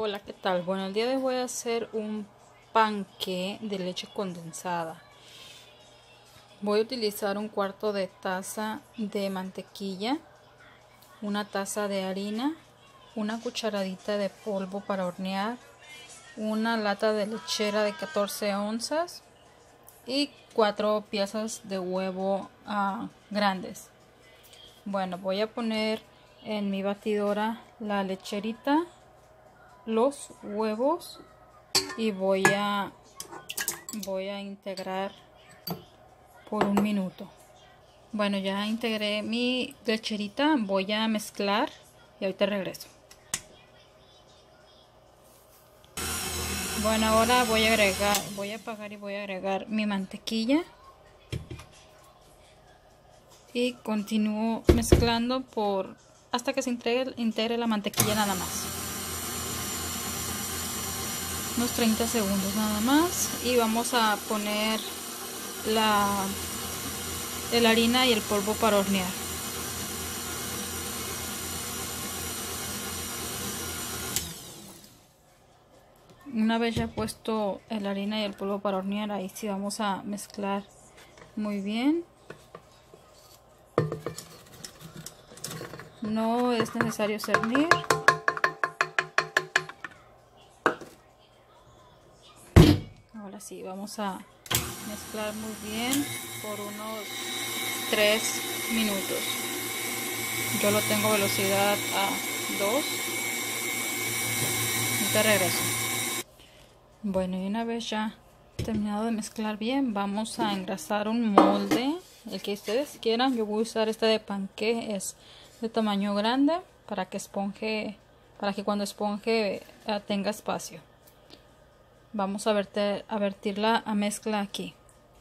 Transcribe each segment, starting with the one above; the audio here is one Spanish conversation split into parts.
Hola, ¿qué tal? Bueno, el día de hoy voy a hacer un panqué de leche condensada. Voy a utilizar un cuarto de taza de mantequilla, una taza de harina, una cucharadita de polvo para hornear, una lata de lechera de 14 onzas y 4 piezas de huevo grandes. Bueno, voy a poner en mi batidora la lecherita, los huevos y voy a integrar por un minuto. Bueno, ya integré mi lecherita, voy a mezclar y ahorita regreso. Bueno, ahora voy a apagar y voy a agregar mi mantequilla y continúo mezclando hasta que se integre la mantequilla nada más. Unos 30 segundos nada más y vamos a poner la harina y el polvo para hornear. Una vez ya puesto la harina y el polvo para hornear, ahí sí vamos a mezclar muy bien. No es necesario cernir. Ahora sí, vamos a mezclar muy bien por unos 3 minutos. Yo lo tengo velocidad a 2. Y te regreso. Bueno, y una vez ya terminado de mezclar bien, vamos a engrasar un molde, el que ustedes quieran. Yo voy a usar este de panqué, es de tamaño grande para que cuando esponje tenga espacio. Vamos a vertir la mezcla aquí.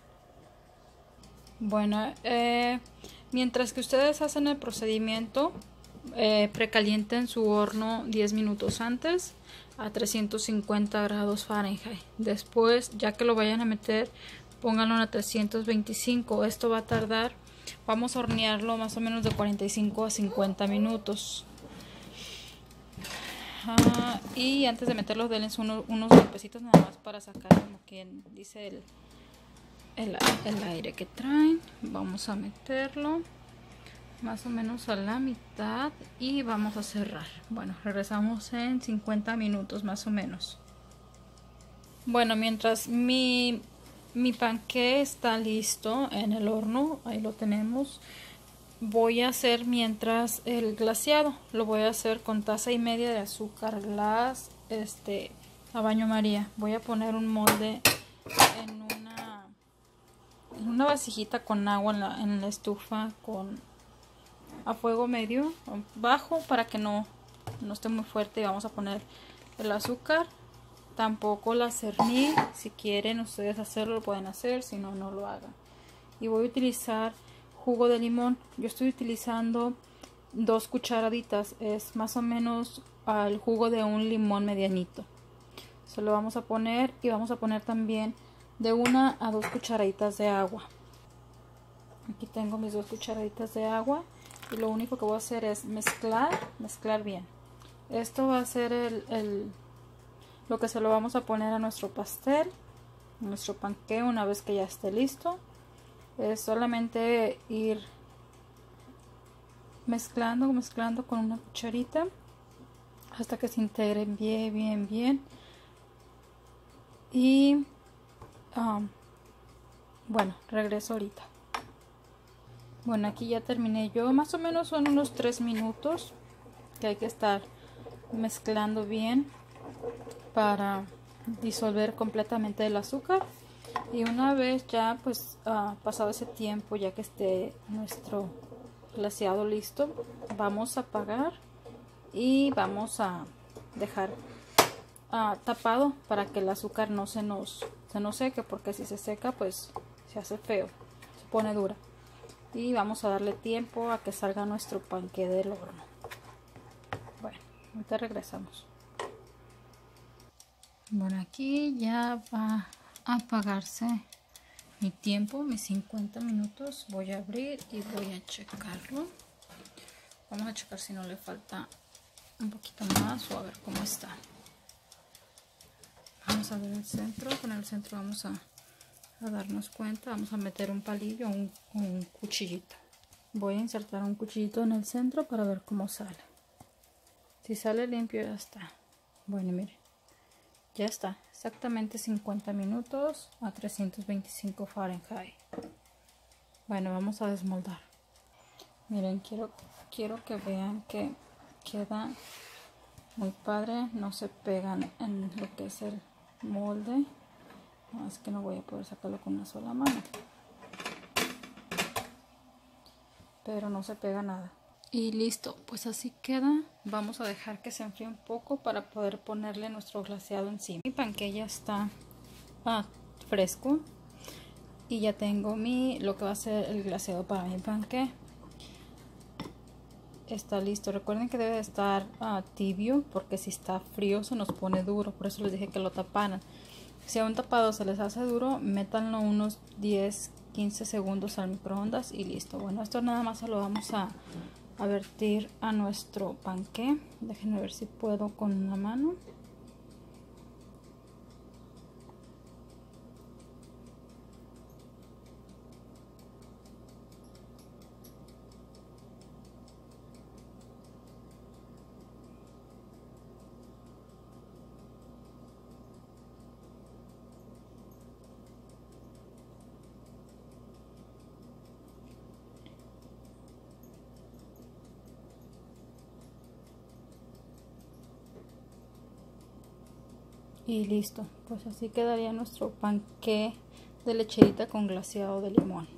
Bueno, mientras que ustedes hacen el procedimiento, precalienten su horno 10 minutos antes a 350 grados Fahrenheit. Después, ya que lo vayan a meter, pónganlo a 325. Esto va a tardar, vamos a hornearlo más o menos de 45 a 50 minutos. Y antes de meterlos, denles unos golpecitos nada más para sacar, como quien dice, el aire que traen. Vamos a meterlo más o menos a la mitad y vamos a cerrar. Bueno, regresamos en 50 minutos más o menos. Bueno, mientras mi panqué está listo en el horno, ahí lo tenemos. Voy a hacer mientras el glaseado. Lo voy a hacer con taza y media de azúcar glass a baño María. Voy a poner un molde en una vasijita con agua en la estufa a fuego medio bajo para que no esté muy fuerte. Y vamos a poner el azúcar. Tampoco la cerní. Si quieren ustedes hacerlo, lo pueden hacer, si no, no lo hagan. Y voy a utilizar jugo de limón. Yo estoy utilizando 2 cucharaditas, es más o menos al jugo de un limón medianito. Se lo vamos a poner y vamos a poner también de 1 a 2 cucharaditas de agua. Aquí tengo mis 2 cucharaditas de agua y lo único que voy a hacer es mezclar bien. Esto va a ser lo que se lo vamos a poner a nuestro pastel, a nuestro panqué, una vez que ya esté listo. Es solamente ir mezclando con una cucharita hasta que se integren bien. Y bueno, regreso ahorita. Bueno, aquí ya terminé yo. Más o menos son unos 3 minutos que hay que estar mezclando bien para disolver completamente el azúcar. Y una vez ya pues pasado ese tiempo, ya que esté nuestro glaseado listo, vamos a apagar y vamos a dejar tapado para que el azúcar no se nos seque, porque si se seca pues se hace feo, se pone dura. Y vamos a darle tiempo a que salga nuestro panqué del horno. Bueno, ahorita regresamos. Bueno, aquí ya va a apagarse mi tiempo, mis 50 minutos. Voy a abrir y voy a checarlo. Vamos a checar si no le falta un poquito más o a ver cómo está. Vamos a ver el centro. Con el centro vamos a darnos cuenta. Vamos a meter un palillo o un cuchillito. Voy a insertar un cuchillito en el centro para ver cómo sale. Si sale limpio, ya está. Bueno, miren, ya está. Exactamente 50 minutos a 325 Fahrenheit. Bueno, vamos a desmoldar. Miren, quiero que vean que queda muy padre. No se pegan en lo que es el molde. No, es que no voy a poder sacarlo con una sola mano. Pero no se pega nada. Y listo, pues así queda. Vamos a dejar que se enfríe un poco para poder ponerle nuestro glaseado encima. Mi panqué ya está fresco y ya tengo lo que va a ser el glaseado para mi panqué. Está listo. Recuerden que debe de estar tibio, porque si está frío se nos pone duro. Por eso les dije que lo taparan. Si a un tapado se les hace duro, métanlo unos 10-15 segundos al microondas y listo. Bueno, esto nada más se lo vamos a vertir a nuestro panqué. Déjenme ver si puedo con una mano. Y listo, pues así quedaría nuestro panqué de lecherita con glaseado de limón.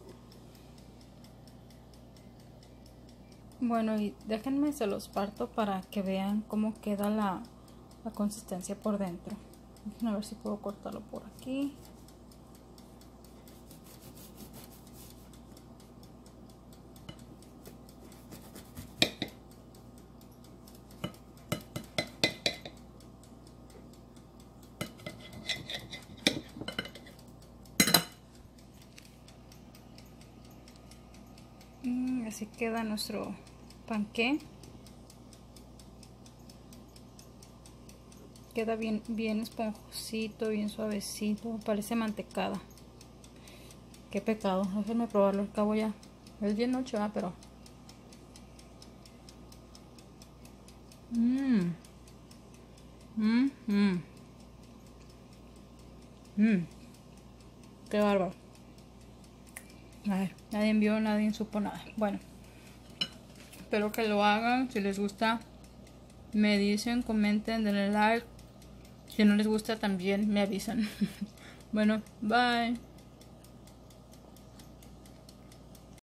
Bueno, y déjenme se los parto para que vean cómo queda la consistencia por dentro. Déjenme ver si puedo cortarlo por aquí. Así queda nuestro panqué. Queda bien esponjosito, bien suavecito. Parece mantecada. Qué pecado. Déjenme probarlo. Al cabo ya es bien noche, pero qué bárbaro. A ver, nadie vio, nadie supo nada. Bueno, espero que lo hagan. Si les gusta, me dicen, comenten, denle like. Si no les gusta, también me avisan. Bueno, bye.